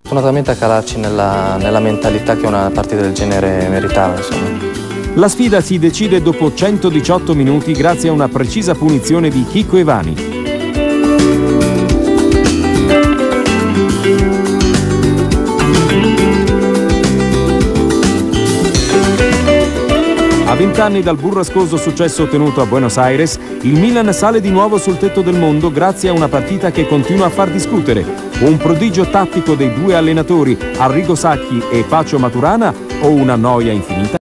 Fortunatamente a calarci nella mentalità che una partita del genere meritava, insomma. La sfida si decide dopo 118 minuti grazie a una precisa punizione di Chicco Evani. A 20 anni dal burrascoso successo ottenuto a Buenos Aires, il Milan sale di nuovo sul tetto del mondo grazie a una partita che continua a far discutere. Un prodigio tattico dei due allenatori, Arrigo Sacchi e Pacio Maturana, o una noia infinita?